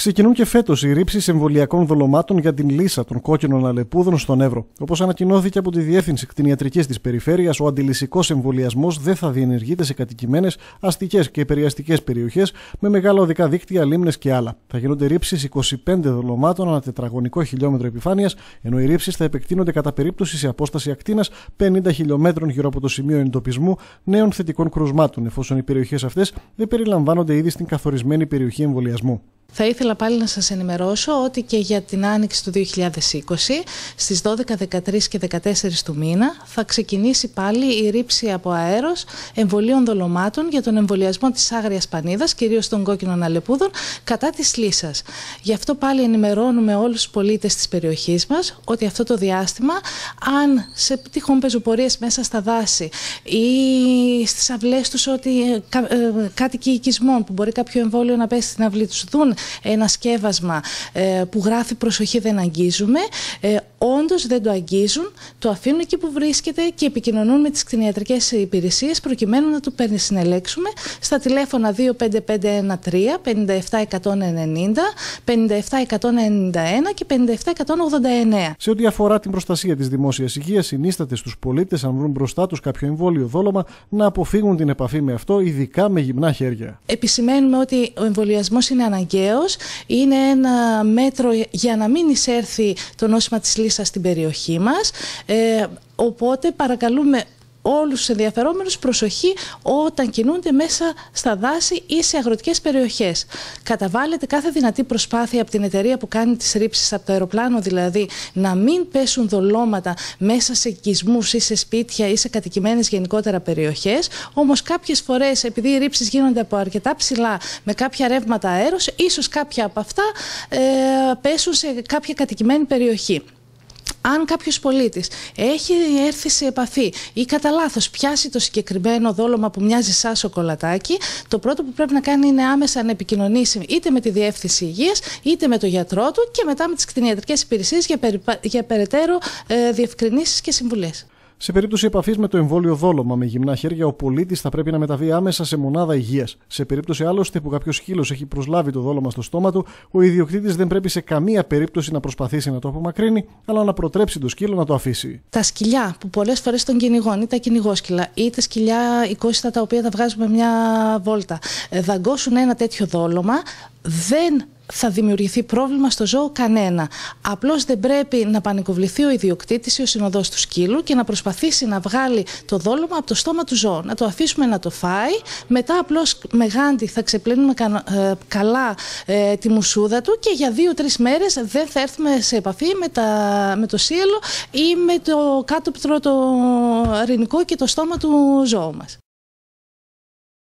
Ξεκινούν και φέτος οι ρήψεις εμβολιακών δολωμάτων για την λύσα των κόκκινων αλεπούδων στον Εύρο. Όπως ανακοινώθηκε από τη Διεύθυνση Κτηνιατρικής της Περιφέρειας, ο αντιλυσσικός εμβολιασμός δεν θα διενεργείται σε κατοικημένες, αστικές και περιαστικές περιοχές με μεγάλα οδικά δίκτυα, λίμνες και άλλα. Θα γίνονται ρήψεις 25 δολωμάτων ανά τετραγωνικό χιλιόμετρο επιφάνειας, ενώ οι ρήψεις θα επεκτείνονται κατά περίπτωση σε απόσταση ακτίνας 50 χιλιόμετρων γύρω από το σημείο εντοπισμού νέων θετικών κρουσμάτων, εφόσον οι περιοχές αυτές δεν περιλαμβάνονται ήδη στην καθορισμένη περιοχή εμβολιασμού. Θα ήθελα πάλι να σας ενημερώσω ότι και για την άνοιξη του 2020, στις 12, 13 και 14 του μήνα, θα ξεκινήσει πάλι η ρήψη από αέρος εμβολίων δολωμάτων για τον εμβολιασμό της άγριας πανίδας, κυρίως των κόκκινων αλεπούδων, κατά της λύσας. Γι' αυτό πάλι ενημερώνουμε όλους τους πολίτες της περιοχής μας ότι αυτό το διάστημα, αν σε τυχόν πεζοπορίες μέσα στα δάση ή στις αυλές τους, ότι κάτοικοι οικισμών που μπορεί κάποιο εμβόλιο να πέσει στην αυλή τους, δουν ένα σκεύασμα που γράφει «Προσοχή, δεν αγγίζουμε», όντως δεν το αγγίζουν, το αφήνουν εκεί που βρίσκεται και επικοινωνούν με τις κτηνιατρικές υπηρεσίες προκειμένου να το συνελέξουμε στα τηλέφωνα 25513, 57190, 57191 και 57189. Σε ό,τι αφορά την προστασία της δημόσιας υγείας, συνίσταται στους πολίτες, αν βρουν μπροστά τους κάποιο εμβόλιο δόλωμα, να αποφύγουν την επαφή με αυτό, ειδικά με γυμνά χέρια. Επισημαίνουμε ότι ο εμβολιασμός είναι αναγκαίος, είναι ένα μέτρο για να μην εισέρθει το νόσημα της λύσας στην περιοχή μας, οπότε παρακαλούμε όλους τους ενδιαφερόμενους προσοχή όταν κινούνται μέσα στα δάση ή σε αγροτικές περιοχές. Καταβάλλεται κάθε δυνατή προσπάθεια από την εταιρεία που κάνει τις ρήψεις, από το αεροπλάνο δηλαδή, να μην πέσουν δολώματα μέσα σε οικισμούς ή σε σπίτια ή σε κατοικημένες γενικότερα περιοχές. Όμως κάποιες φορές, επειδή οι ρήψεις γίνονται από αρκετά ψηλά με κάποια ρεύματα αέρος, ίσως κάποια από αυτά πέσουν σε κάποια κατοικημένη περιοχή. Αν κάποιος πολίτης έχει έρθει σε επαφή ή κατά λάθος πιάσει το συγκεκριμένο δόλωμα που μοιάζει σαν σοκολατάκι, το πρώτο που πρέπει να κάνει είναι άμεσα να επικοινωνήσει είτε με τη Διεύθυνση Υγείας είτε με τον γιατρό του και μετά με τις κτηνιατρικές υπηρεσίες για περαιτέρω διευκρινήσεις και συμβουλές. Σε περίπτωση επαφής με το εμβόλιο δόλωμα με γυμνά χέρια, ο πολίτης θα πρέπει να μεταβεί άμεσα σε μονάδα υγείας. Σε περίπτωση άλλωστε που κάποιος σκύλος έχει προσλάβει το δόλωμα στο στόμα του, ο ιδιοκτήτης δεν πρέπει σε καμία περίπτωση να προσπαθήσει να το απομακρύνει, αλλά να προτρέψει το σκύλο να το αφήσει. Τα σκυλιά που πολλές φορές των κυνηγών, ή τα κυνηγόσκυλα, ή τα σκυλιά οικόσιτα τα οποία τα βγάζουμε μια βόλτα, δαγκώσουν ένα τέτοιο δόλωμα, δεν θα δημιουργηθεί πρόβλημα στο ζώο κανένα. Απλώς δεν πρέπει να πανικοβληθεί ο ιδιοκτήτης ή ο συνοδός του σκύλου και να προσπαθήσει να βγάλει το δόλωμα από το στόμα του ζώου. Να το αφήσουμε να το φάει, μετά απλώς με γάντι θα ξεπλύνουμε καλά τη μουσούδα του και για 2-3 μέρες δεν θα έρθουμε σε επαφή με το σύελο ή με το κάτωπτρο το ρηνικό και το στόμα του ζώου μας.